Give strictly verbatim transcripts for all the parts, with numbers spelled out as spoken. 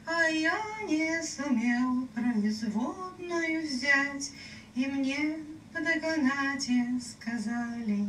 А я не сумел производную взять, и мне по доконате сказали: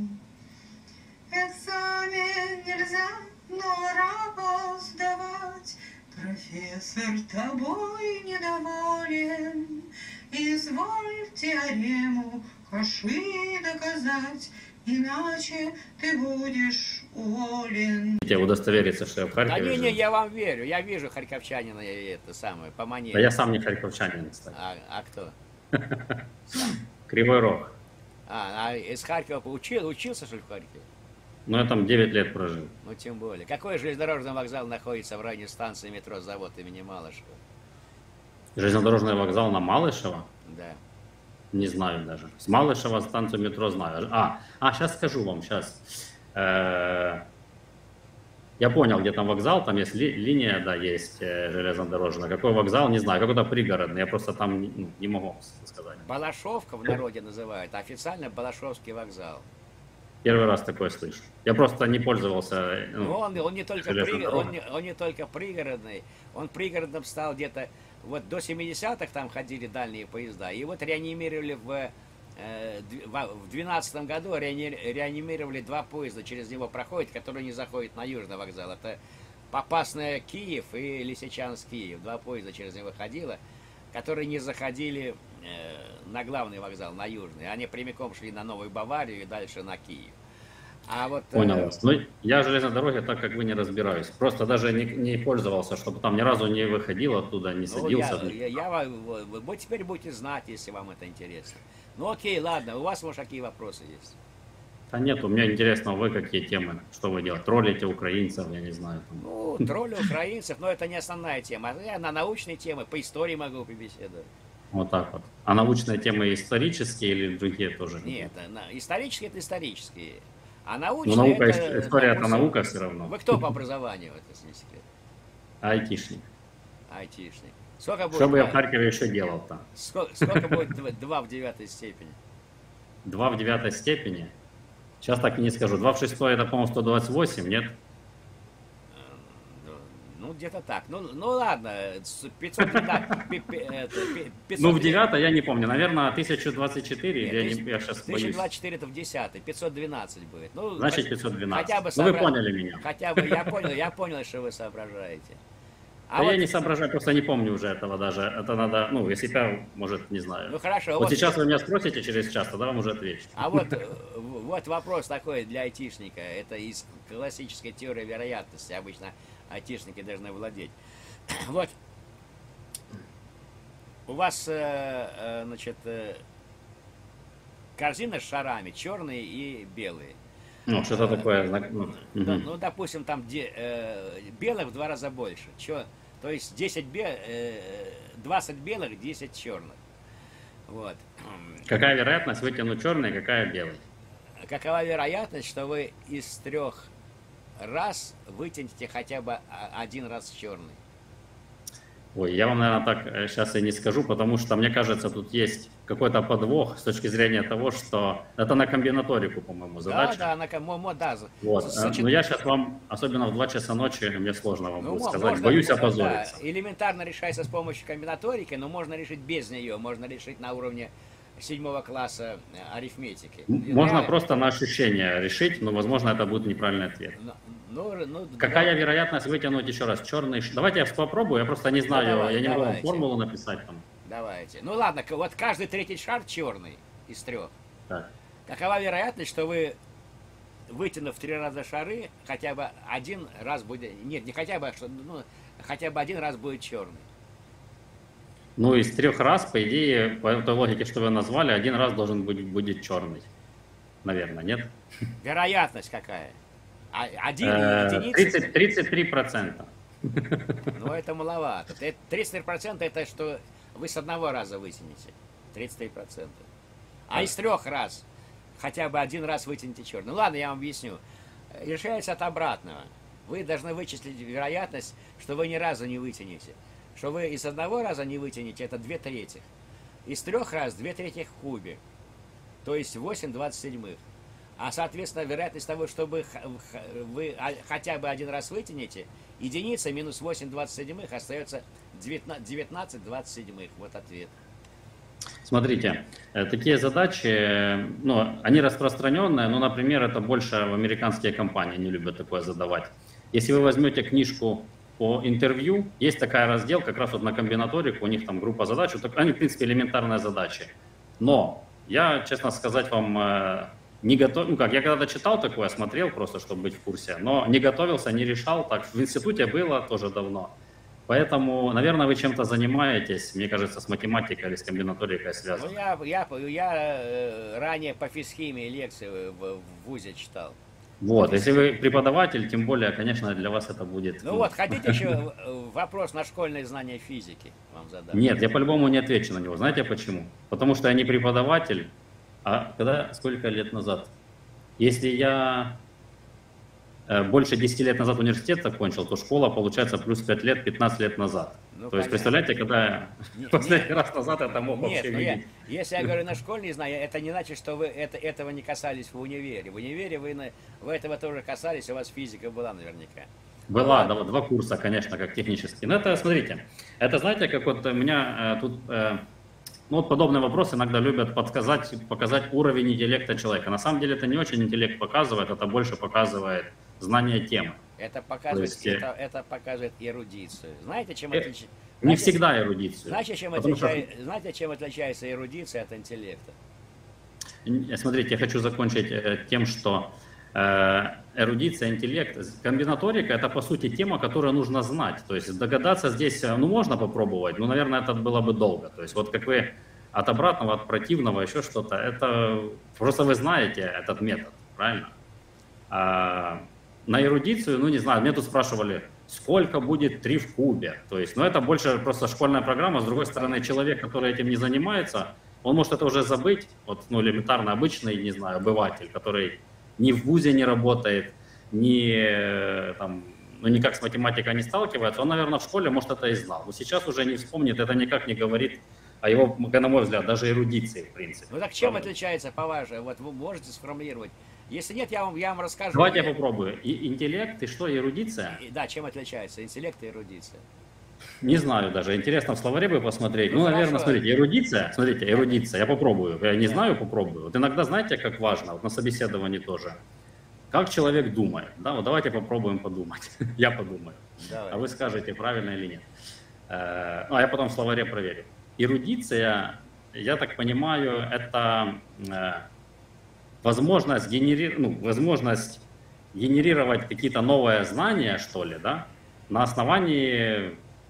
экзамен нельзя, но рапорт сдавать. Профессор тобой недоволен, изволь теорему Каши доказать, иначе ты будешь уволен. Хотите удостовериться, что я в Да Харькове не, не, живу? я вам верю. Я вижу харьковчанина и это самое, по Да манере. я сам не харьковчанин, кстати. А, а кто? Кривой Рог. А, а из Харькова учил, учился, что ли, в Харькове? Ну, я там девять лет прожил. Ну, тем более. Какой железнодорожный вокзал находится в районе станции метро завод имени Малышева? Железнодорожный вокзал на Малышево? Да. Не знаю даже. С Малышева станцию метро знаю. А, а сейчас скажу вам, сейчас. Я понял, где там вокзал, там есть ли, линия, да, есть э, железнодорожная. Какой вокзал, не знаю, какой-то пригородный, я просто там не, не могу вам сказать. Балашовка в народе называют, а официально Балашовский вокзал. Первый раз такое слышу. Я просто не пользовался. Ну, он, он, не только при, он, не, он не только пригородный, он пригородным стал где-то, вот до семидесятых там ходили дальние поезда, и вот реанимировали в, э, в двенадцатом году, реанимировали два поезда, через него проходят, которые не заходят на Южный вокзал. Это Попасная Киев и Лисичанск Киев. Два поезда через него ходило, которые не заходили э, на главный вокзал, на Южный. Они прямиком шли на Новую Баварию и дальше на Киев. А вот, Понял э, вас. Ну, я железной дороге так как вы не разбираюсь. Просто даже не, не пользовался, чтобы там ни разу не выходил оттуда, не ну, садился. я, я, я, вы, вы теперь будете знать, если вам это интересно. Ну окей, ладно, у вас, может, какие вопросы есть? Да нет, у меня интересно, вы какие темы, что вы делаете? Троллите украинцев, я не знаю. Там. Ну, тролли украинцев, но это не основная тема. Я на научные темы, по истории могу побеседовать. Вот так вот. А научные темы исторические или другие тоже? Нет, исторические это исторические. А научные ну, наука, это... история допустим, это наука все равно. Вы кто по образованию, это не секрет? Айтишник. Айтишник. Сколько будет? Что бы я в Харькове еще делал-то? Сколько, сколько будет два в девятой степени? Два в девятой степени? Сейчас так и не скажу. Два в шестой это, по-моему, сто двадцать восемь, нет? Ну, где-то так. Ну, ну ладно, пятьсот двенадцать. пятьсот, ну, в девятой я не помню. Наверное, тысяча двадцать четыре. Нет, я, не, я сейчас боюсь. тысяча двадцать четыре это в десятой, пятьсот двенадцать будет. Ну, значит, пятьсот двенадцать. Хотя бы ну, сообра... вы поняли меня. Хотя бы, я понял, я понял, что вы соображаете. А да вот... я не соображаю, просто не помню уже этого даже. Это надо, ну, если я, может, не знаю. Ну, хорошо. Вот, вот сейчас вы меня спросите через час, тогда вам уже отвечу. А вот, вот вопрос такой для айтишника. Это из классической теории вероятности. Обычно айтишники должны владеть. Вот. У вас, значит, корзина с шарами, черные и белые. Ну, что-то такое. Ну, угу. ну, допустим, там де, э, белых в два раза больше. Чё? То есть десять бел, э, двадцать белых, десять черных. Вот. Какая вероятность вытянуть черный, какая белый? Какова вероятность, что вы из трех раз вытянете хотя бы один раз черный? Ой, я вам, наверное, так сейчас и не скажу, потому что, мне кажется, тут есть какой-то подвох с точки зрения того, что это на комбинаторику, по-моему, задача. Да, да, на ком... да. Вот. Но я сейчас вам, особенно в два часа ночи, мне сложно вам ну, будет сказать, можно, боюсь опозориться. Да, элементарно решается с помощью комбинаторики, но можно решить без нее, можно решить на уровне седьмого класса арифметики. Можно да, просто на ощущение решить, но, возможно, это будет неправильный ответ. Ну, ну, Какая да. вероятность вытянуть еще раз черный? Давайте я попробую, я просто не знаю, ну, давай, я не могу вам формулу написать там. Давайте. Ну ладно, вот каждый третий шар черный из трех. Так. Какова вероятность, что вы, вытянув три раза шары, хотя бы один раз будет... Нет, не хотя бы, ну, хотя бы один раз будет черный. Ну, из трех раз, по идее, по той логике, что вы назвали, один раз должен быть будет черный. Наверное, нет? Вероятность какая? Один единица? тридцать три процента. Ну, это маловато. тридцать три процента это что вы с одного раза вытянете. тридцать три процента. А из трех раз хотя бы один раз вытяните черный. Ну, ладно, я вам объясню. Решается от обратного. Вы должны вычислить вероятность, что вы ни разу не вытянете. Что вы из одного раза не вытянете, это две трети. Из трех раз две трети в кубе. То есть восемь двадцать седьмых. А, соответственно, вероятность того, что вы, х- х- вы а- хотя бы один раз вытянете, единица минус восемь двадцать седьмых остается девятнадцать двадцать седьмых. Вот ответ. Смотрите, э, такие задачи, э, ну, они распространенные, но, например, это больше в американские компании не любят такое задавать. Если вы возьмете книжку по интервью, есть такая раздел, как раз вот на комбинаторику, у них там группа задач, вот так- они, в принципе, элементарные задачи. Но я, честно сказать вам, э, не готов, ну как, я когда-то читал такое, смотрел просто, чтобы быть в курсе, но не готовился, не решал, так в институте было тоже давно. Поэтому, наверное, вы чем-то занимаетесь, мне кажется, с математикой или с комбинаторикой Ну, связано. я, я, я э, ранее по физхимии лекции в, в ВУЗе читал. Вот, если вы преподаватель, тем более, конечно, для вас это будет... Ну вот, хотите еще э, вопрос на школьные знания физики вам задам? Нет, я по-любому не отвечу на него. Знаете почему? Потому что я не преподаватель, а когда, сколько лет назад? Если я э, больше десяти лет назад университет закончил, то школа, получается, плюс пять лет, пятнадцать лет назад. Ну, То есть, понятно. представляете, когда я Не- последний нет. раз назад это мог Нет, вообще ну я, видеть. если я говорю на школьные знания, это не значит, что вы это, этого не касались в универе. В универе вы, на, вы этого тоже касались, у вас физика была наверняка. Была, да, два курса, конечно, как технические. Но это, смотрите, это, знаете, как вот у меня э, тут, э, ну вот подобный вопрос иногда любят подсказать, показать уровень интеллекта человека. На самом деле это не очень интеллект показывает, это больше показывает знание темы. Это показывает, То есть, э, это, это показывает эрудицию. Знаете, чем Э, отличается? Не всегда эрудицию. Знаете, чем, Потому что- отличает, знаете, чем отличается эрудиция от интеллекта? Н- Смотрите, я хочу закончить э, тем, что э, эрудиция, интеллект, комбинаторика – это, по сути, тема, которую нужно знать. То есть догадаться здесь, э, ну, можно попробовать, но, наверное, это было бы долго. То есть вот как вы от обратного, от противного, еще что-то, это просто вы знаете этот метод, правильно? А на эрудицию, ну, не знаю, мне тут спрашивали, сколько будет три в кубе. То есть, ну, это больше просто школьная программа. С другой стороны, человек, который этим не занимается, он может это уже забыть. Вот, ну, элементарно обычный, не знаю, обыватель, который ни в вузе не работает, ни, э, там, ну, никак с математикой не сталкивается, он, наверное, в школе, может, это и знал. Но сейчас уже не вспомнит, это никак не говорит о его, на мой взгляд, даже эрудиции, в принципе. Ну так чем Правда? отличается, по-вашему? Вот вы можете сформулировать? Если нет, я вам, я вам расскажу. Давайте я Я- попробую. И интеллект, и что, эрудиция? И- Да, чем отличается интеллект и эрудиция? Не знаю даже, интересно в словаре бы посмотреть. Ну, Ну, наверное, хорошо. смотрите, эрудиция, смотрите, эрудиция, я попробую. Я не знаю, попробую. Вот иногда, знаете, как важно, вот на собеседовании тоже, как человек думает. Да, вот давайте попробуем подумать. Я подумаю. Давай. А вы скажете, правильно или нет. Э, Ну, а я потом в словаре проверю. Эрудиция, я так понимаю, это э, возможность, генери... ну, возможность генерировать какие-то новые знания, что ли, да, на основании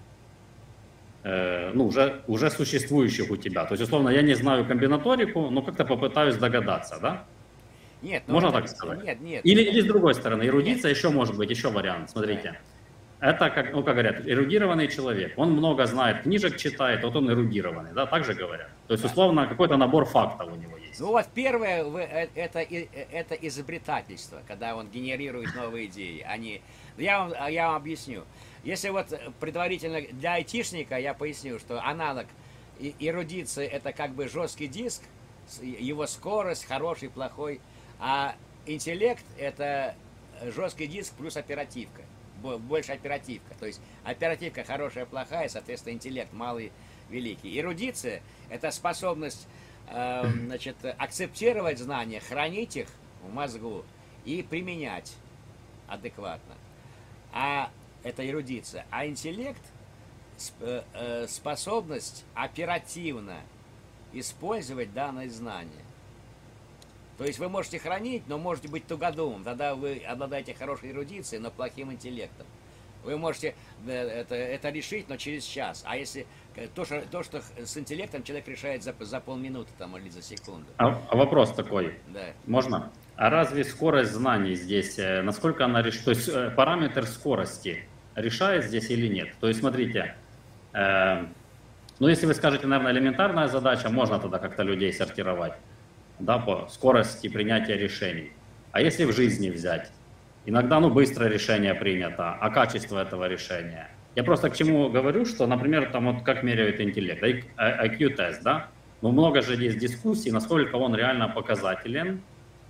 э, ну, уже, уже существующих у тебя. То есть, условно, я не знаю комбинаторику, но как-то попытаюсь догадаться, да? Нет, ну Можно это- так сказать? Нет, нет. Или, или с другой стороны, эрудиция еще может быть, еще вариант, смотрите. Это, как, ну, как говорят, эрудированный человек. Он много знает, книжек читает, вот он эрудированный, да, так же говорят. То есть, условно, какой-то набор фактов у него есть. Ну вот первое, вы- э, это, и- э, это изобретательство, когда он генерирует новые идеи. Они, я, вам, а я вам объясню. Если вот предварительно для айтишника я поясню, что аналог и- эрудиции это как бы жесткий диск, с- его скорость, хороший, плохой, а интеллект это жесткий диск плюс оперативка, бо- больше оперативка. То есть оперативка хорошая, плохая, соответственно интеллект малый, великий. Эрудиция это способность э, значит, акцептировать знания, хранить их в мозгу и применять адекватно. А это эрудиция. А интеллект сп- э, э, способность оперативно использовать данное знание. То есть вы можете хранить, но можете быть тугодумом. Тогда вы обладаете хорошей эрудицией, но плохим интеллектом. Вы можете э, это, это решить, но через час. А если э, то что, то, что с интеллектом человек решает за, за полминуты там, или за секунду. А, а вопрос такой, Да. можно? А разве скорость знаний здесь, э, насколько она решает, то есть э, параметр скорости решает здесь или нет? То есть смотрите, э, ну если вы скажете, наверное, элементарная задача, можно тогда как-то людей сортировать, да, по скорости принятия решений. А если в жизни взять? Иногда, ну, быстрое решение принято, а качество этого решения? Я просто к чему говорю, что, например, там вот как меряют интеллект, ай кью-тест, да? Ну, много же есть дискуссий, насколько он реально показателен,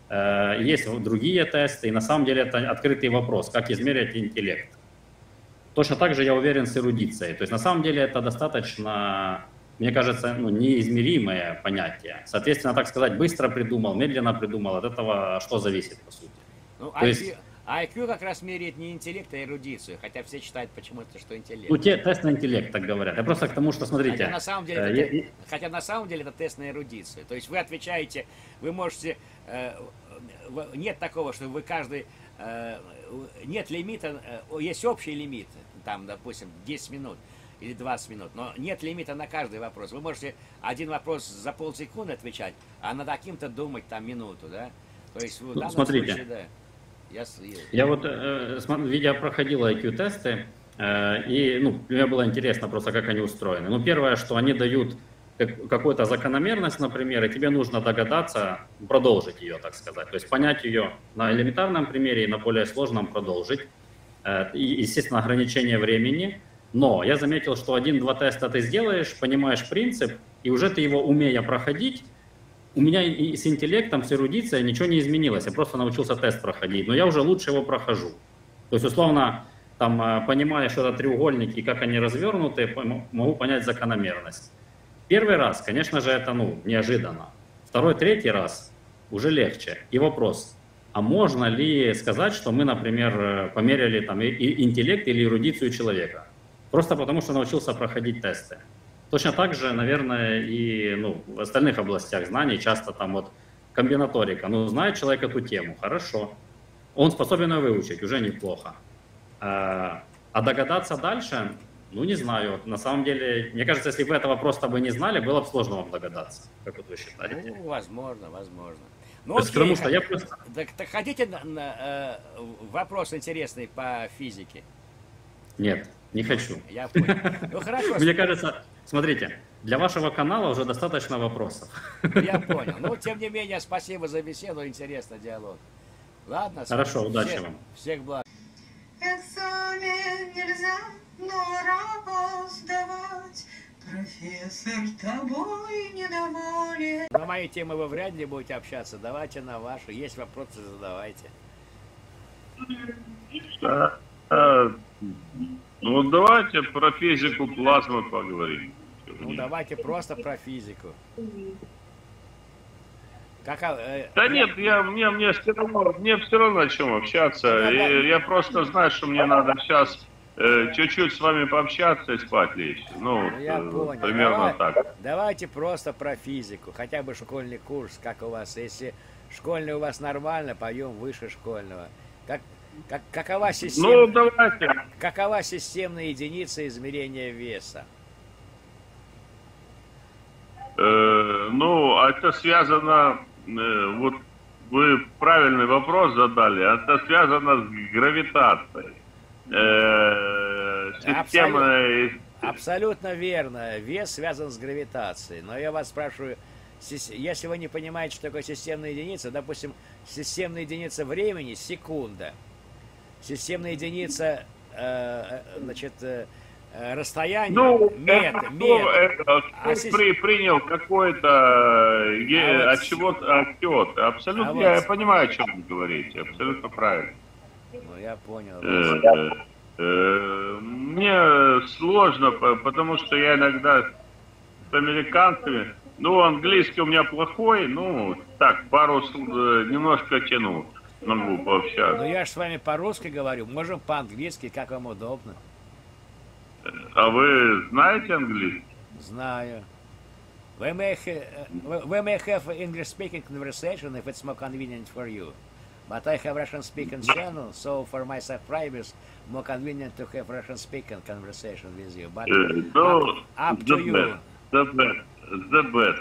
Э, есть другие тесты, и на самом деле это открытый вопрос, как измерить интеллект. Точно так же я уверен с эрудицией. То есть на самом деле это достаточно, мне кажется, ну, неизмеримое понятие. Соответственно, так сказать, быстро придумал, медленно придумал, от этого что зависит, по сути. Ну, То есть, ай кью как раз меряет не интеллект, а эрудицию, хотя все считают почему-то, что интеллект. ну, те, тест на интеллект, так говорят. Я просто к тому, что, смотрите... Хотя на самом деле, э, это, я, те- хотя на самом деле это тест на эрудицию. То есть вы отвечаете, вы можете... э, в- нет такого, что вы каждый... э, нет лимита, э, есть общий лимит, там, допустим, десять минут или двадцать минут, но нет лимита на каждый вопрос. Вы можете один вопрос за полсекунды отвечать, а над каким-то думать там минуту, да? То есть в данном смотрите. случае, да. Я, с- Я вот, э, смо- видя, проходил ай кью-тесты, э, и ну, мне было интересно просто, как они устроены. Ну, первое, что они дают как- какую-то закономерность, например, и тебе нужно догадаться, продолжить ее, так сказать. То есть понять ее на элементарном примере и на более сложном продолжить. Э, и, естественно, ограничение времени. Но я заметил, что один-два теста ты сделаешь, понимаешь принцип, и уже ты его, умея проходить, у меня и с интеллектом, с эрудицией ничего не изменилось. Я просто научился тест проходить, но я уже лучше его прохожу. То есть, условно, там, э, понимая, что это треугольники и как они развернуты, пойму- могу понять закономерность. Первый раз, конечно же, это ну, неожиданно. Второй, третий раз уже легче. И вопрос, а можно ли сказать, что мы, например, э, померяли там, и- и интеллект или эрудицию человека? Просто потому, что научился проходить тесты. Точно так же, наверное, и ну, в остальных областях знаний, часто там вот комбинаторика. Ну, знает человек эту тему, хорошо. Он способен ее выучить, уже неплохо. А а догадаться дальше, ну, не знаю. На самом деле, мне кажется, если бы этого просто бы не знали, было бы сложно вам догадаться. Как вот вы считаете? Ну, возможно, возможно. Ну, То есть, окей, потому что х- я просто... Так, так хотите на- на, э, вопрос интересный по физике? Нет, не хочу. Я понял. Ну хорошо, Мне кажется, смотрите, для вашего канала уже достаточно вопросов. я понял. Ну, тем не менее, спасибо за беседу, интересный диалог. Ладно, Хорошо, всех- удачи вам. Всех благ. Экзамен нельзя, но рапорт сдавать. Профессор тобой недоволен. На мои темы вы вряд ли будете общаться. Давайте на ваши. Есть вопросы, задавайте. А, а, ну, давайте про физику плазмы поговорим. Ну, давайте просто про физику. Как, а, э, Да нет, я, мне, мне, все равно, мне все равно о чем общаться. И я просто знаю, что мне надо сейчас э, чуть-чуть с вами пообщаться и спать лечь. Ну, Ну, я э, понял. примерно Давай- так. Давайте просто про физику. Хотя бы школьный курс, как у вас. Если школьный у вас нормально, поем выше школьного. Как, как, какова, Ну, система, давайте. какова системная единица измерения веса? Э, ну, это связано, э, вот вы правильный вопрос задали, это связано с гравитацией. Э, система... Абсолютно верно. Вес связан с гравитацией. Но я вас спрашиваю, сис- если вы не понимаете, что такое системная единица, допустим, системная единица времени — секунда. Системная единица, э, э, значит, э, э, расстояние — Ну, метр, это кто, метр. это кто А сис- при- принял какой-то, э, А вот от чего-то отчет. Абсолютно, а я, вот- я понимаю, о чем вы говорите, абсолютно правильно. Ну, я понял. Э, э, Мне сложно, по- потому что я иногда с американцами, ну, английский у меня плохой, ну, так, пару, с- э, немножко тяну, могу Ну, пообщаться. я же с вами по-русски говорю. Можем по-английски, как вам удобно. А вы знаете английский? Знаю. We may, ha- uh, we may have an English-speaking conversation if it's more convenient for you. But I have Russian-speaking channel, so for my subscribers, more convenient to have Russian-speaking conversation with you. But Э, Ну, up, up the to you. best, the best, the best.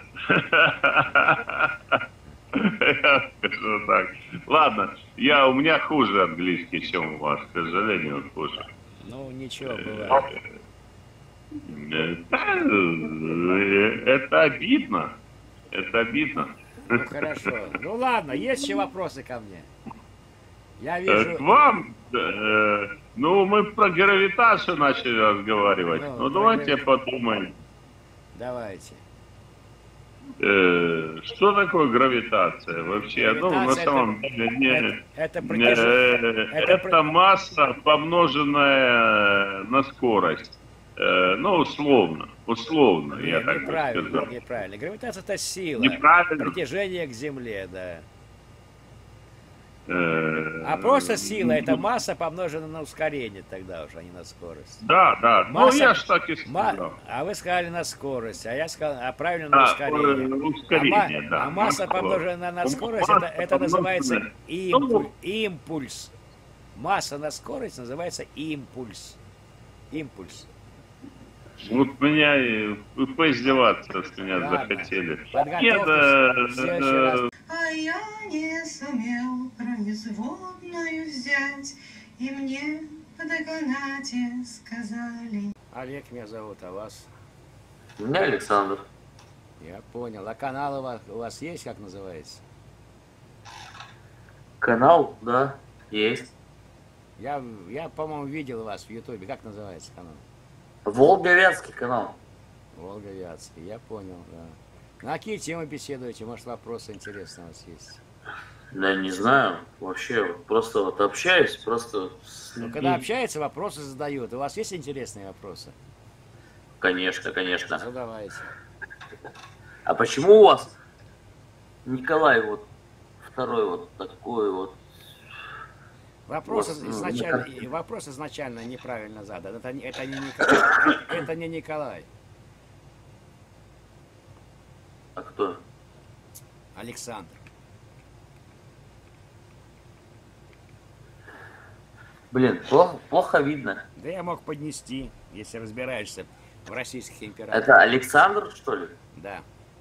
Я скажу так. Ладно, я, у меня хуже английский, чем у вас, к сожалению, он хуже. Ну, ничего, бывает. Э, э, Это обидно. Это обидно. Ну, хорошо. Ну, ладно, есть еще вопросы ко мне? Я Э, вижу... К вам, э, ну, мы про гравитацию начали разговаривать. Ну, Ну, про давайте грави- подумаем. Давайте. Э, что такое гравитация вообще? Ну, на Гравитация самом это- деле, не, это- это не, притяжение- э, это это, при- масса, помноженная на скорость. Э, ну, условно, условно, Не, я так бы неправильно, сказал. неправильно. Гравитация это сила. Неправильно? Притяжение к Земле, да. Э, А просто сила это ну, масса помноженная на ускорение тогда уже, а не на скорость. Да, да, ну Масса- я ж так и Ма- сказал. А вы сказали на скорость, а я сказал, а правильно на А, ускорение. э, ускорение, а, ма- да. а масса, Ну, помноженная на ну, скорость, масса, это, это называется помноженная- импуль- Ну, импульс. Масса на скорость называется импульс. Импульс. Вот меня и поиздеваться с меня Ладно. захотели. Подготовьтесь. Нет, э, В следующий раз. э, А я не сумел производную взять, и мне по доконате сказали. Олег меня зовут, а вас? Меня Александр. Я понял. А канал у вас, у вас есть, как называется? Канал, да, есть. Я, я по-моему, видел вас в Ютубе. Как называется канал? Волговятский канал. Волга Вятский. Я понял, да. На какие темы беседуете? Может, вопросы интересные у вас есть? Да не знаю, вообще просто вот общаюсь, просто с Ну, людьми. когда общаются, вопросы задают. У вас есть интересные вопросы? Конечно, конечно. Задавайте. А почему у вас Николай вот второй вот такой вот? Вопрос, Вот, ну, изначально, никак- вопрос изначально неправильно задан. Это, не- это не Николай. Это, это не Николай. А кто? Александр. Блин, плохо, плохо видно. Да я мог поднести, если разбираешься в российских императорах. Это Александр, что ли? Да.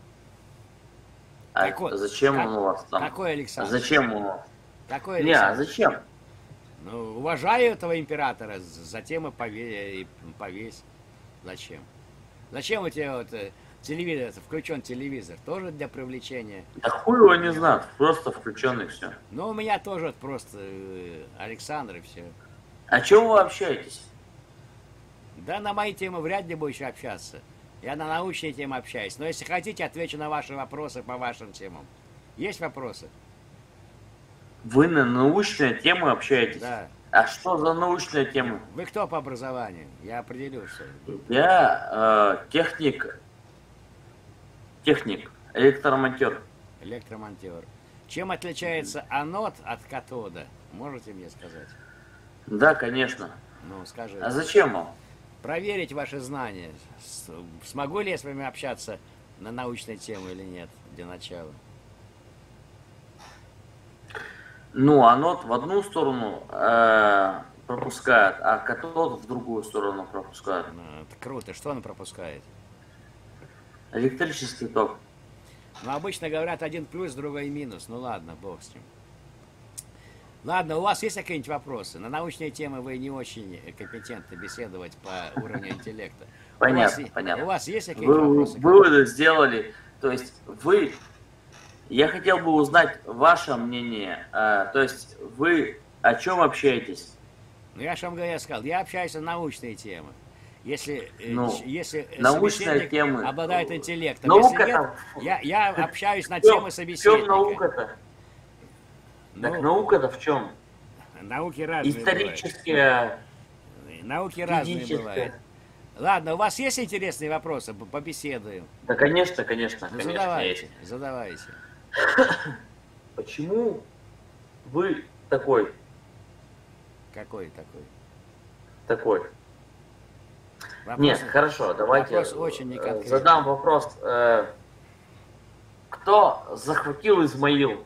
А Какой- зачем как- он у вас там? Какой А Александр? зачем он у вас? Какой Не, а Александр? зачем? Ну, уважаю этого императора, з- затем и, пове- и повесь. Зачем? Зачем у тебя вот э, телевизор, включен телевизор? Тоже для привлечения. Да хуй его не знает, просто включенный все. Ну, у меня тоже вот просто э, Александр и все. О чем вы общаетесь? Да, на мои темы вряд ли будешь общаться. Я на научные темы общаюсь. Но если хотите, отвечу на ваши вопросы по вашим темам. Есть вопросы? Вы на научные темы общаетесь? Да. А что за научная тема? Вы кто по образованию? Я определю, что. Я э, техник, техник, электромонтер. Электромонтер. Чем отличается анод от катода? Можете мне сказать? Да, конечно. Ну, скажи. А зачем вам? Проверить ваши знания. С- Смогу ли я с вами общаться на научные темы или нет, для начала? Ну, анод в одну сторону э, пропускает, а катод в другую сторону пропускает. Ну, это круто. Что он пропускает? Электрический ток. Ну, обычно говорят один плюс, другой минус. Ну, ладно, бог с ним. Ладно, у вас есть какие-нибудь вопросы? На научные темы вы не очень компетентны беседовать по уровню интеллекта. Понятно, у вас, е- понятно. У вас есть какие-нибудь Вы вопросы? выводы сделали. То есть вы... Я хотел бы узнать ваше мнение. э, то есть вы о чем общаетесь? Ну, я же вам говорю, я сказал, я общаюсь на научные темы. Если, э, Ну, ч- если э, научные собеседник темы. обладает интеллектом, Наука если нет, там. я, я общаюсь на В чем- темы в чем собеседника. наука-то? Так Ну, наука-то в чем? Науки разные бывают. Исторические, Науки разные физические. бывают. Ладно, у вас есть интересные вопросы? П- Побеседуем. Да, конечно, конечно, Ну, конечно, задавайте, есть. задавайте. Почему вы такой, Какой такой? такой? Вопрос, Нет, хорошо, давайте вопрос очень э, неконкретный. задам вопрос. Э, Кто захватил Измаил?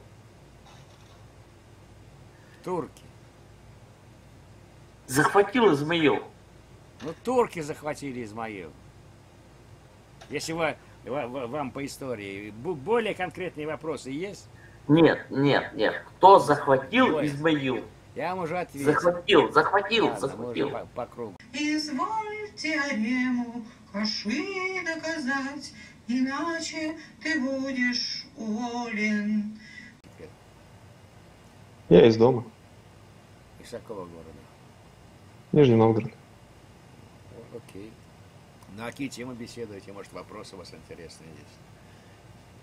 Турки. Захватил Измаил. Ну, турки захватили Измаил. Если вы, ва- ва- вам по истории бу- более конкретные вопросы есть, Нет, нет, нет. Кто захватил Ой. Измаил? я вам уже ответил. Захватил, захватил, Ладно, мы захватил. уже по, по кругу. Изволь теорему Каши доказать, иначе ты будешь уволен. Я из дома. Из какого города? Нижний Новгород. О, окей. На какие темы беседуете? Может, вопросы у вас интересные есть?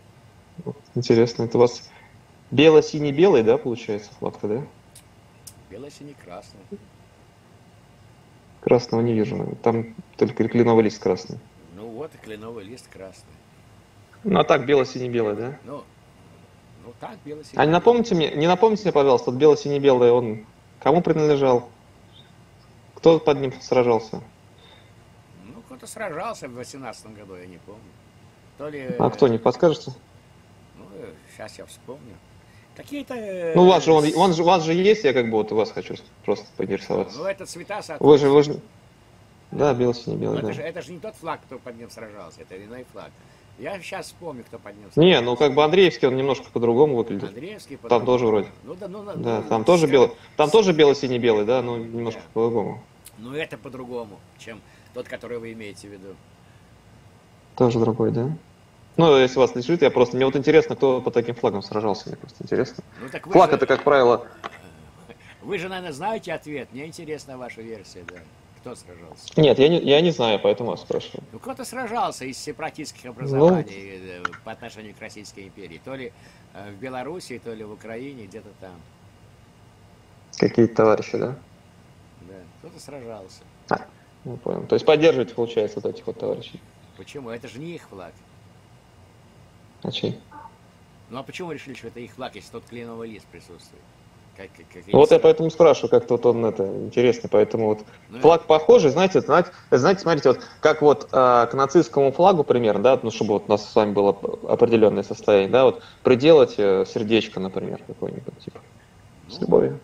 Вот, интересно, это у вас бело-синий-белый, да, получается, флаг-то, да? Бело-синий-красный. Красного не вижу. Там только кленовый лист красный. Ну вот и кленовый лист красный. Ну, а так бело-синий-белый, да? Ну, ну так, бело-синий. А не напомните мне, не напомните мне, пожалуйста, вот бело-синий-белый, он кому принадлежал? Кто под ним сражался? Ну, кто-то сражался в восемнадцатом году, я не помню. То ли... А кто, не подскажете? Ну, сейчас я вспомню. Какие-то... э, Ну, у вас же он, он же, у вас же есть, я как бы вот у вас хочу просто поинтересоваться. Ну, это цвета Вы соответствуют. же, вы же... Да, Но бело-синий-белый, это, да. же, это же не тот флаг, кто под ним сражался, это иной флаг. Я сейчас вспомню, кто под ним Не, сражался. ну как бы Андреевский, он немножко по-другому выглядит. Андреевский Там по-другому. тоже вроде. Ну, да, ну, Да, ну, там тоже ска- бело, там тоже бело-синий-белый, да, но немножко Да. по-другому. Ну, это по-другому, чем тот, который вы имеете в виду. Тоже другой, да? Ну, если вас лежит, я просто... Мне вот интересно, кто по таким флагам сражался, мне просто интересно. Ну, так вы Флаг же, это, как правило... вы же, наверное, знаете ответ. Мне интересна ваша версия, да. Кто сражался? Нет, я не, я не знаю, поэтому вас спрашиваю. Ну, кто-то сражался из сепаратистских образований э, по отношению к Российской империи. То ли э, в Белоруссии, то ли в Украине, где-то там. Какие-то товарищи, да? Да, кто-то сражался. А, не понял. То есть поддерживаете, получается, вот этих вот товарищей. Почему? Это же не их флаг. А чей? Ну, а почему вы решили, что это их флаг, если тот кленовый лист присутствует? Как, как, как Ну, вот я сразу- поэтому спрашиваю, как-то вот он это интересный, поэтому вот Ну, флаг похожий, знаете, знаете, знаете, смотрите, вот как вот а, к нацистскому флагу примерно, да, ну чтобы вот у нас с вами было определенное состояние, да, вот приделать э, сердечко, например, какое-нибудь типа с любовью.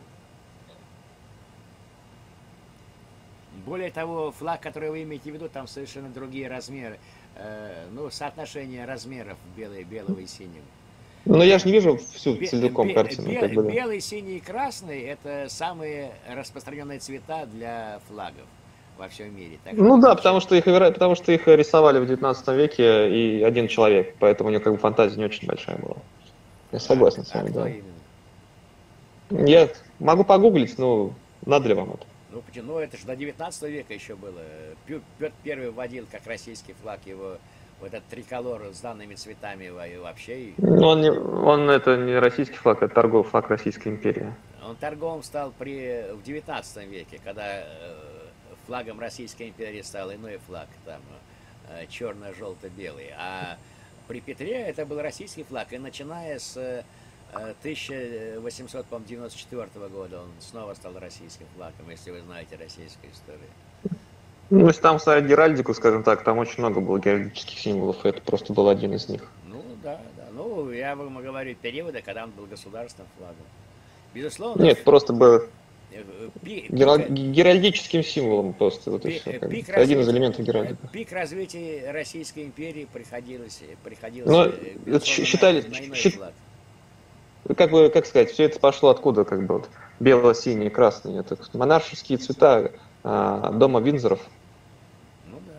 Более того, флаг, который вы имеете в виду, там совершенно другие размеры. Э, ну, соотношение размеров белый, белого и синего. Но я же не вижу всю Бе- целиком бе- картину, бе- как бы, да. Белый, синий и красный – это самые распространенные цвета для флагов во всем мире. Так Ну что да, ничего- потому что их веро- потому что их рисовали в девятнадцатом веке и один человек, поэтому у него как бы фантазия не очень большая была. Я согласен с А вами, кто да. именно? Я могу погуглить, но надо ли вам это? Ну, почему? Ну, это же до девятнадцатого века еще было. Пё- Петр Первый вводил как российский флаг его вот этот триколор с данными цветами во- и вообще. и Ну, Он, не, он это не российский флаг, это торговый флаг Российской империи. Он торговым стал при, в девятнадцатом веке, когда э, флагом Российской империи стал иной флаг, там э, черно-желто-белый. А при Петре это был российский флаг, и начиная с э, тысяча восемьсот девяносто четвёртого года он снова стал российским флагом, если вы знаете российскую историю. Ну, если там ставить геральдику, скажем так, там очень много было геральдических символов, и это просто был один из них. Ну да, да. Ну, я вам говорю периода, когда он был государственным флагом. Безусловно, Нет, просто был э, пи- герал- пик- геральдическим символом просто, вот и пи- все. как бы. пик Это один из развития- элементов геральдики. Пик развития Российской империи приходилось, приходилось Но э, это безусловно, считали- на, на иной счит- флаг. Как бы, как сказать, все это пошло откуда, как бы, вот, бело-синий и красный, это монаршеские цвета а, дома Виндзоров, Ну да,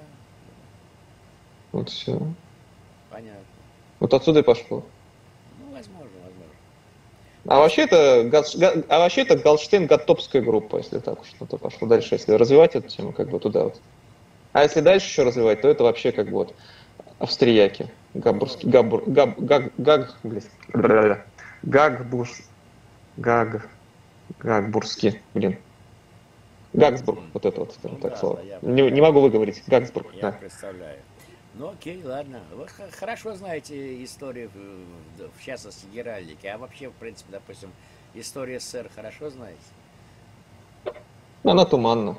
вот все. понятно. Вот отсюда и пошло. Ну, возможно, возможно. А вообще это, Галш- Га- а вообще это Галштейн-Готопская группа, если так уж на то пошло дальше, если развивать эту тему, как бы туда вот. А если дальше еще развивать, то это вообще как бы вот австрияки, габурские, габур, габ, гаг, гаг, блин, бля-бля-бля. Гагбурс, гаг, гагбургские, блин. Гагсбург, вот это вот, скажем Ну так, да, слово. да, я Не, не могу выговорить, Гагсбург, Я да. представляю. Ну окей, ладно. Вы х- хорошо знаете историю, э, в частности, геральдики. А вообще, в принципе, допустим, историю СССР хорошо знаете? Она туманна.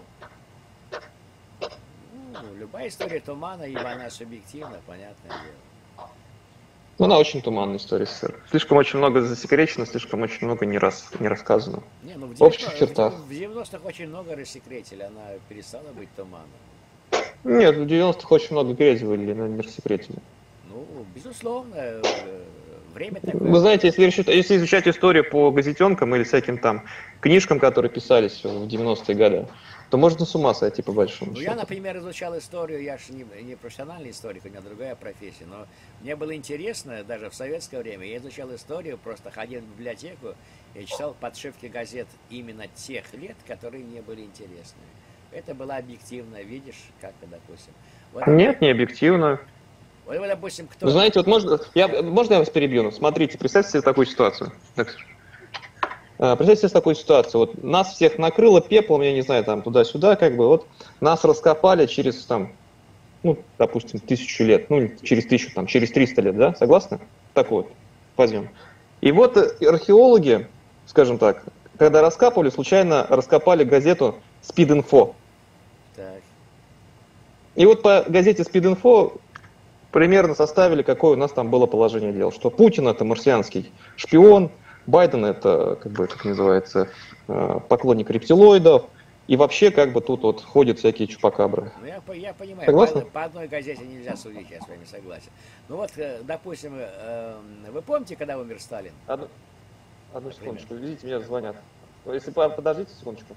Ну, любая история тумана, ибо она субъективна, понятное дело. Ну, она очень туманная история СССР. Слишком очень много засекречено, слишком очень много не, рас, не рассказано. Не, ну в В общих девяностых чертах. в девяностых очень много рассекретили, она перестала быть туманом. Нет, в девяностых очень много грязи вылили, но не рассекретили. Ну, безусловно, э, время такое. Вы знаете, если, решить- если изучать историю по газетенкам или всяким там книжкам, которые писались в девяностые годы, то можно с ума сойти по большому Ну, счету. я, например, изучал историю, я же не, не профессиональный историк, у меня другая профессия, но мне было интересно, даже в советское время, я изучал историю, просто ходил в библиотеку и читал подшивки газет именно тех лет, которые мне были интересны. Это было объективно, видишь, как, допустим. Вот, Нет, не объективно. Вот, вот, допустим, кто... Вы знаете, вот можно я, можно я вас перебью? Смотрите, представьте себе такую ситуацию. Так, а, представьте себе такую ситуацию. Вот нас всех накрыло пеплом, я не знаю, там туда-сюда, как бы, вот нас раскопали через, там, ну, допустим, тысячу лет, ну, через тысячу, там, через триста лет, да? Согласны? Так вот, возьмем. И вот археологи, скажем так, когда раскапывали, случайно раскопали газету «Спид-инфо». Так. И вот по газете «Спид-инфо» примерно составили, какое у нас там было положение дел. Что Путин — это марсианский шпион, Байден — это, как бы, как называется, поклонник рептилоидов, и вообще, как бы, тут вот ходят всякие чупакабры. Ну, я, я понимаю, Согласны? по, по одной газете нельзя судить, я с вами согласен. Ну вот, допустим, вы помните, когда умер Сталин? Одну, одну секундочку, видите, меня звонят. Если подождите секундочку.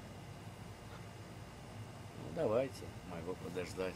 Ну, давайте, могу подождать.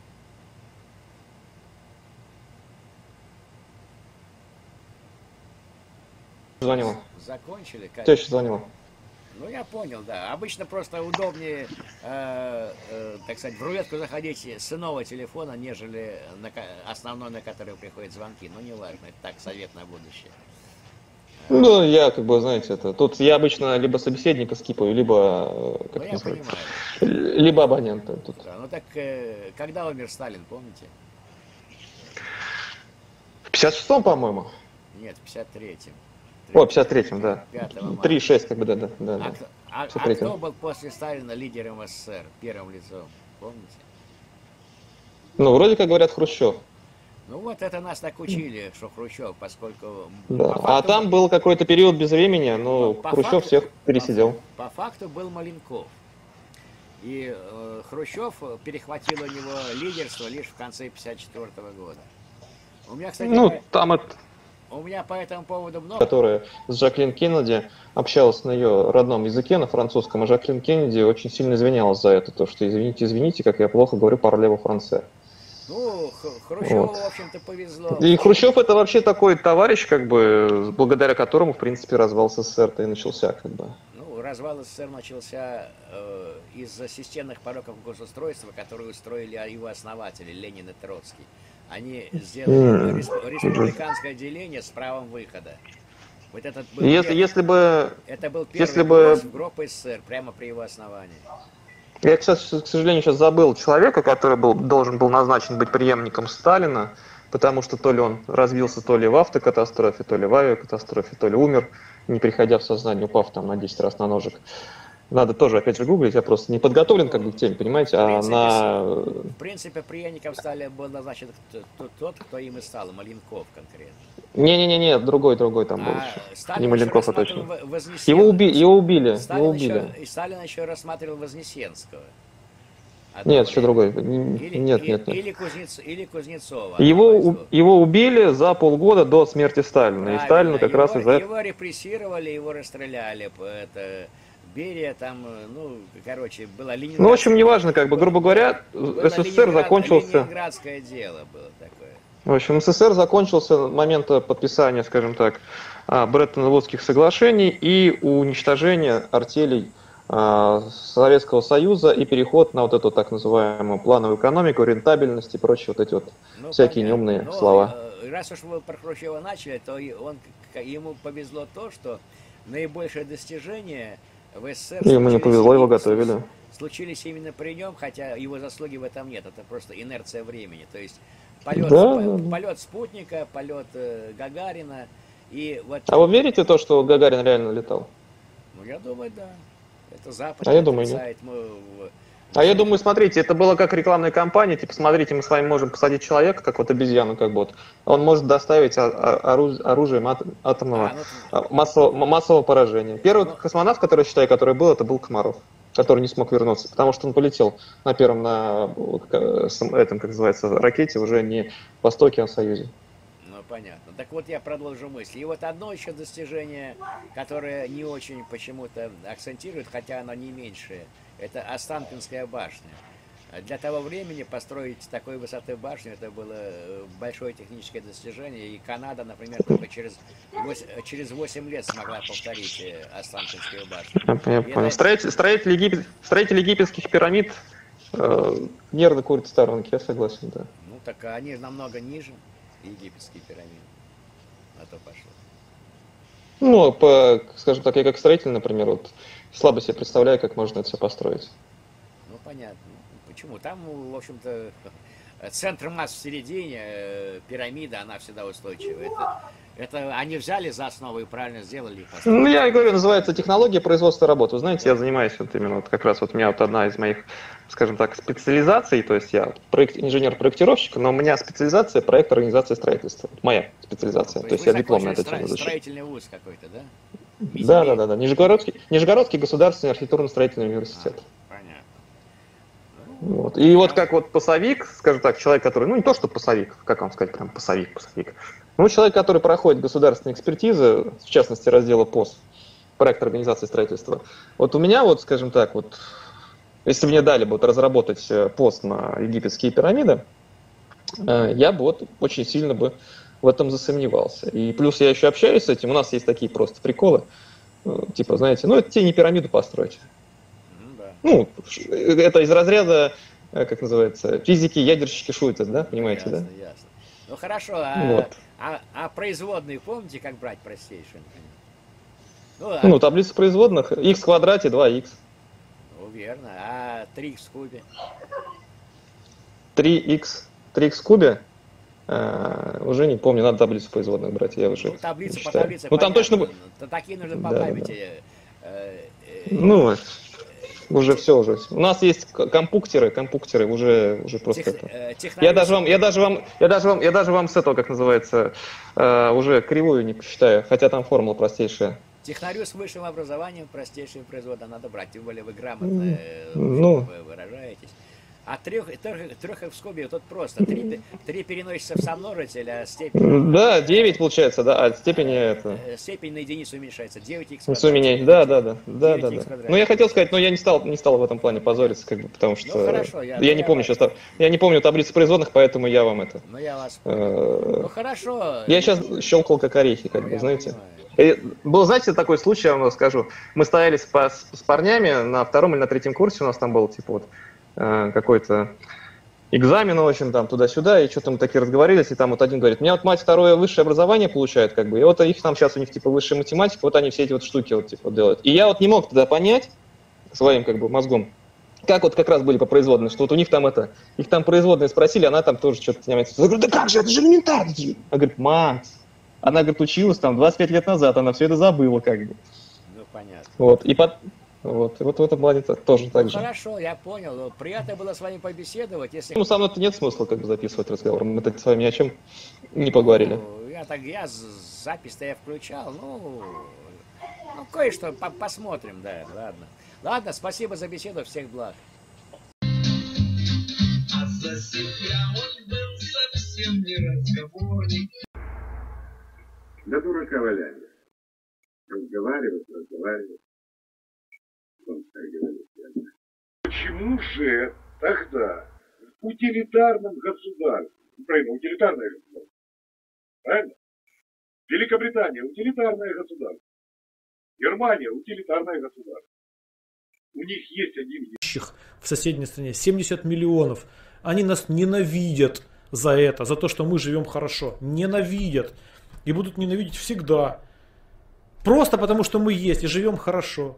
Звонила. Закончили? Как? Теща звонила. Ну, я понял, да. Обычно просто удобнее, э, э, так сказать, в рулетку заходить с иного телефона, нежели на основной, на который приходят звонки. Ну, не важно, это так, совет на будущее. Ну, я, как бы, знаете, это... Тут я обычно либо собеседника скипаю, либо... Как ну, я называется? понимаю. Либо абонента. Тут. Да, ну, так, э, когда умер Сталин, помните? В пятьдесят шестом, по-моему. Нет, в пятьдесят третьем. О, в пятьдесят третьем, да. пятого три шесть, как бы, да, да, да. А, да. кто, а, а кто был после Сталина лидером СССР, первым лицом? Помните? Ну, вроде как говорят, Хрущев. Ну вот это нас так учили, что Хрущев, поскольку... Да. По факту, А там был какой-то период без времени, но по Хрущев факту, всех пересидел. По, по факту был Маленков. И э, Хрущев перехватил у него лидерство лишь в конце пятьдесят четвёртого года. У меня, кстати, Ну, по, там это... у меня по этому поводу много... Которая с Жаклин Кеннеди общалась на ее родном языке, на французском, а Жаклин Кеннеди очень сильно извинялась за это, то, что извините, извините, как я плохо говорю парле франце. Ну, Хрущеву, Вот. в общем-то, повезло. И Хрущев это вообще такой товарищ, как бы, благодаря которому, в принципе, развал СССР-то и начался, как бы. Ну, развал СССР начался э, из-за системных пороков госустройства, которые устроили его основатели, Ленин и Троцкий. Они сделали Mm. респ- республиканское деление с правом выхода. Вот этот был Если, пер- если бы... Это был первый если бы- бы... в гроб СССР, прямо при его основании. Я, сейчас, к сожалению, сейчас забыл человека, который был, должен был назначен быть преемником Сталина, потому что то ли он развился то ли в автокатастрофе, то ли в авиакатастрофе, то ли умер, не приходя в сознание, упав там на десять раз на ножик. Надо тоже, опять же, гуглить, я просто не подготовлен как бы к теме, понимаете, а принципе, на... В принципе, преемником Сталина был назначен тот, тот, кто им и стал, Маленков конкретно. Не-не-не, другой, другой там был А еще. Сталин Не еще Маленков, а рассматривал точно. Вознесен- Его, уби... его убили, Сталин его еще- убили. И Сталин еще рассматривал Вознесенского. Нет, еще другой. Или, Нет, и- нет, нет. Или, Кузнец, или Кузнецова. Его, одного из у- двух. его убили за полгода до смерти Сталина. И Правильно, Сталин как его, раз из-за этого... Его репрессировали, его расстреляли. Это, Берия там, ну, короче, была Ленинградская... Ну, в общем, неважно, как бы, грубо говоря, было СССР Ленинград- закончился... Ленинградское дело было такое. В общем, СССР закончился с момента подписания, скажем так, Бреттон-Вудских соглашений и уничтожения артелей а, Советского Союза и переход на вот эту так называемую плановую экономику, рентабельность и прочие вот эти вот Ну, всякие понятно. неумные Но, слова. э, Раз уж вы про Хрущева начали, то и он, к- ему повезло то, что наибольшее достижение в СССР... Ему не случились повезло, его именно- готовили. Случились именно при нем, хотя его заслуги в этом нет, это просто инерция времени. То есть полет, Да, по- да, да. полет спутника, полет э, Гагарина и вот... А вы верите в то, что Гагарин реально летал? Ну, я думаю, да. Это Запад А я думаю, нет. отрицает. Мы в- А я думаю, смотрите, это было как рекламная кампания, типа, смотрите, мы с вами можем посадить человека, как вот обезьяну, как бы вот. Он может доставить о- о- ору- оружие мат- атомного А, ну, а, массового, м- массового поражения. Первый космонавт, который, я считаю, который был, это был Комаров, который не смог вернуться, потому что он полетел на первом, на вот, к- сам- этом, как называется, ракете, уже не в Востоке, а в Союзе. Ну, понятно. Так вот, я продолжу мысль. И вот одно еще достижение, которое не очень почему-то акцентирует, хотя оно не меньшее, это Останкинская башня. Для того времени построить такой высоты башню, это было э, большое техническое достижение, и Канада, например, только через восемь, через восемь лет смогла повторить э, Останкинскую башню. Я И понял. это- Строитель, строитель, египет, строитель египетских пирамид э, нервно курит в сторонке, я согласен, да. Ну, так они намного ниже, египетские пирамиды. А то пошло. Ну, по, скажем так, я как строитель, например, вот слабо себе представляю, как можно это все построить. Ну, понятно. Почему? Там, в общем-то, центр масс в середине, э, пирамида, она всегда устойчивая. Это, это они взяли за основу и правильно сделали. Ну, я и говорю, называется технология производства работы. Вы знаете, я занимаюсь вот именно вот как раз вот у меня вот одна из моих, скажем так, специализаций, то есть я проект, инженер-проектировщик, но у меня специализация проект организации строительства. Моя специализация. То, то есть есть я диплом на эту стро... тему изучил. Строительный вуз какой-то, да? Да, да, да, да. Нижегородский, Нижегородский государственный архитектурно-строительный университет. А, понятно. Вот. И вот как вот пасовик, скажем так, человек, который, ну не то, что пасовик, как вам сказать, прям пасовик, пасовик, ну человек, который проходит государственные экспертизы, в частности раздела ПОС, проект организации строительства. Вот у меня вот, скажем так, вот, если мне дали бы вот разработать пост на египетские пирамиды, я бы вот очень сильно бы в этом засомневался. И плюс я еще общаюсь с этим, у нас есть такие просто приколы, типа, знаете, ну это тебе не пирамиду построить. Ну, это из разряда, как называется, физики, ядерщики шутят, да, понимаете, ясно, да? Ясно. Ну хорошо, а, Вот. а, а производные помните, как брать простейшие? Ну, а, Ну, таблица производных, х в квадрате, два х. ну, верно, а три х в кубе? три х, три х в кубе, а, уже не помню, надо таблицу производных брать, я уже Ну, таблица не по считаю. таблице, Ну, там точно... понятно. То такие нужно по Да, памяти. да. Э, э, Ну, уже все уже. У нас есть компуктеры, компуктеры уже, уже просто тех, это. э, Я даже вам, я даже вам, я даже вам, я даже вам с этого, как называется, э, уже кривую не посчитаю, хотя там формула простейшая. Технарю с высшим образованием простейшие производные надо брать, тем более вы грамотно э, Ну. вы выражаетесь. А трех, трех, трех в скобе тут просто. Три, три переносится в сомножитель, а степень... Да, девять получается, да, а степени это... э, Степень на единицу уменьшается. девять х С уменьшением, да, да, да, да, да, да. Ну я хотел сказать, но я не стал, не стал в этом плане позориться, как бы, потому что Ну, хорошо, я- я, я не помню вас- сейчас, я не помню таблицы производных, поэтому я вам это. Ну я вас... э, Ну хорошо. Я сейчас щелкал как орехи, как Ну, бы, я знаете. понимаю. И был, знаете, такой случай, я вам расскажу. Мы стояли с, па- с парнями на втором или на третьем курсе, у нас там был, типа, вот, э, какой-то экзамен, в общем, там, туда-сюда, и что-то мы такие разговорились, и там вот один говорит, у меня вот мать второе высшее образование получает, как бы, и вот их там сейчас у них, типа, высшая математика, вот они все эти вот штуки вот, типа, делают. И я вот не мог тогда понять своим, как бы, мозгом, как вот как раз были по производным, что вот у них там это, их там производные спросили, она там тоже что-то занимается. Я говорю, да как же, это же элементарно. Она говорит, Макс, она, говорит, училась там двадцать пять лет назад, она все это забыла, как бы. Ну понятно. Вот, и под... Вот, и вот в этом плане тоже так Ну, же. хорошо, я понял. Ну, приятно было с вами побеседовать. Если... Ну, со мной-то нет смысла как бы записывать разговор. Мы так с вами ни о чем не поговорили. Ну, я так, я з- запись-то я включал, ну, ну кое-что по- посмотрим, да, ладно. Ладно, спасибо за беседу, всех благ. А за себя он был совсем не разговорник. Да дурака валяли. Разговаривать, разговаривать. Он так говорит, я. Почему же тогда в утилитарном государстве, Украина утилитарное государство, правильно? Великобритания утилитарное государство, Германия утилитарное государство. У них есть один... В соседней стране семьдесят миллионов. Они нас ненавидят за это, за то, что мы живем хорошо. Ненавидят. И будут ненавидеть всегда. Просто потому, что мы есть и живем хорошо.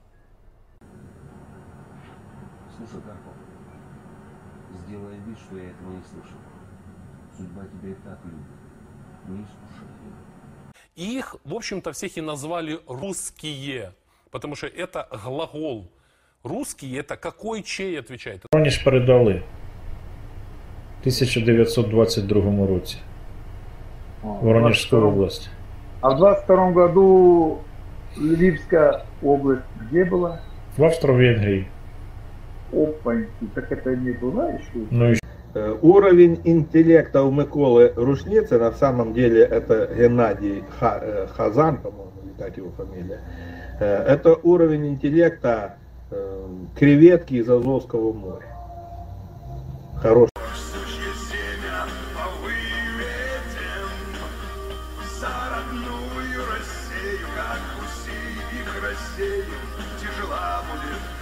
Слушай, Карпов, сделай вид, что я этого не слышал. Судьба тебя и так любит. Не искушай. Их, в общем-то, всех и назвали русские, потому что это глагол. Русские это какой чей отвечает? Воронеж передали в тисяча дев'ятсот двадцять другому році. Воронежскую область. А в двадцать втором году Львивская область где была? В Австро-Венгрии. Опаньки, так это не была еще? Ну и Уровень интеллекта у Миколы Рушницы, на самом деле это Геннадий Ха, Хазан, по-моему, так его фамилия. Это уровень интеллекта креветки из Азовского моря. Хороший. Тяжела будет.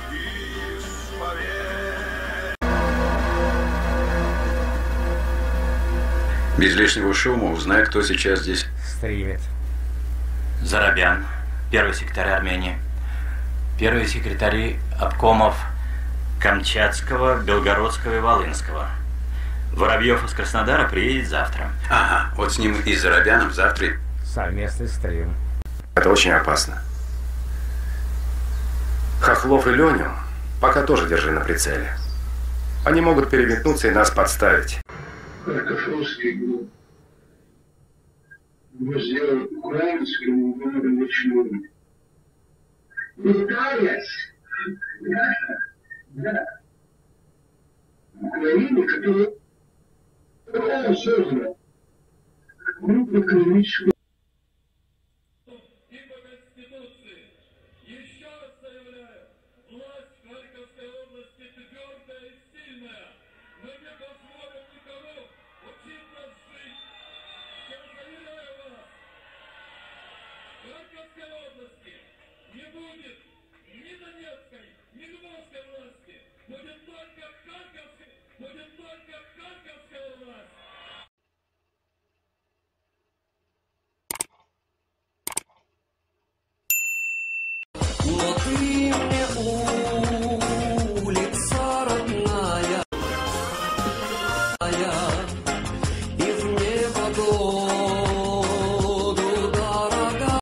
Без лишнего шума узнай, кто сейчас здесь. Стримит. Зарабян, первый секретарь Армении. Первые секретари обкомов Камчатского, Белгородского и Волынского. Воробьев из Краснодара приедет завтра. Ага, вот с ним и с Зарабяном завтра. Совместный стрим. Это очень опасно. Хохлов и Леню пока тоже держи на прицеле. Они могут переметнуться и нас подставить. Картофельский был. Мы сделали украинскому городу чудо. Украинец. Да, да. Украина, которая создана группа экономического